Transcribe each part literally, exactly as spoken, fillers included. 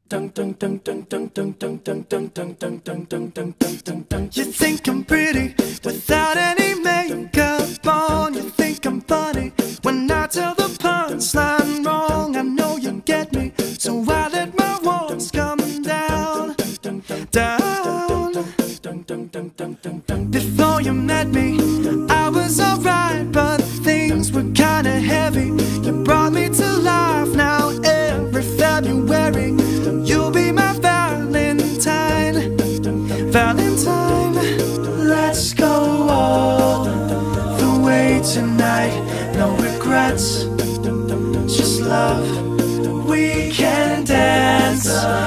You think I'm pretty without any makeup on. You think I'm funny when I tell the punchline wrong. I know you get me, so I let my walls come down, down. Before you met me, I was alright, but things were kinda heavy. You brought me to life. Now every February you'll be my Valentine, Valentine. Let's go all the way tonight. No regrets, just love. We can dance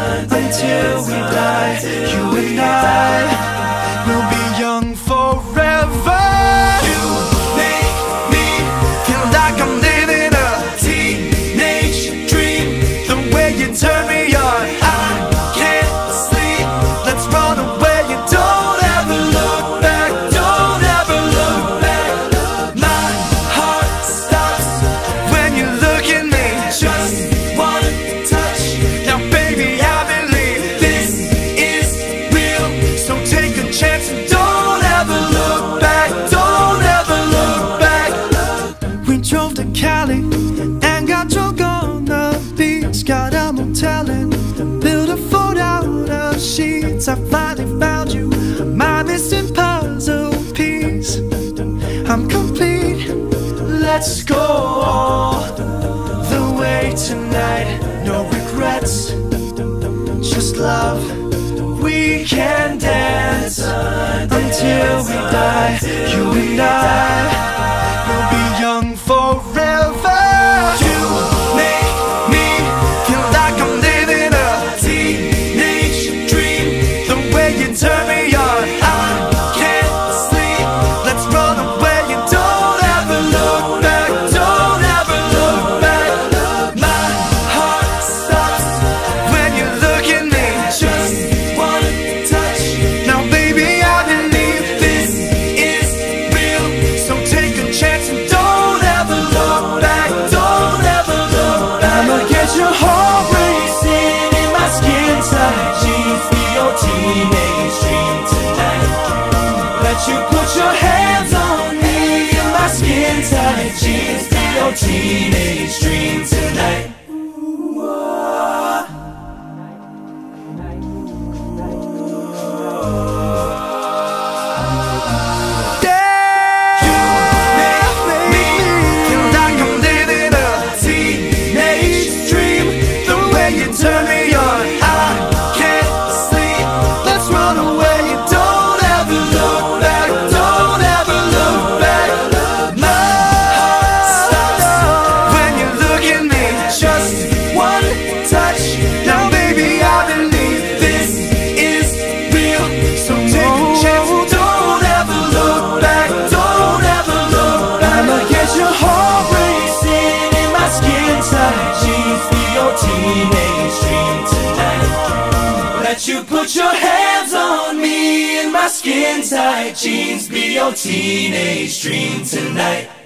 until we die. You and I will be young forever. You make me feel like I'm living a teenage dream. The way you turn me on, I can't sleep. Let's run away. You don't ever look back. Don't ever look back. My heart stops when you look at me. Just one touch. Now baby, I believe this is real. So take a chance and don't ever look back. Don't ever look back. We drove to Cali and got drunk on the beach. Got a motel and built a fort out of sheets. I finally found you, my missing puzzle piece. I'm complete. Let's go all the way tonight. No regrets, just love. We can dance until we die. You and I will be young forever. You make me feel like I'm living a teenage dream. The way you turn me on, I can't sleep. Let's run away. You don't ever look back. Don't ever look back. My heart stops when you look at me. Just one touch. Now baby, I believe this is real. So take a chance and don't ever look back. Don't ever look back. I'ma get your heart racing in my skin tight jeans. Be your teenage dream tonight. Let you put your hands on me in my skin tight jeans. Be your teenage dream tonight. Turn me on, I can't sleep. Let's run away. You don't ever look back. Don't ever look back. My heart stops when you look at me. Just one touch. Now baby, I believe this is real. So take a chance. Don't ever look back. Don't ever look back. I'ma get your heart racing in my skin tight jeans. Be your teenage dream tonight. Let you put your hands on me in my skin tight jeans. Be your teenage dream tonight.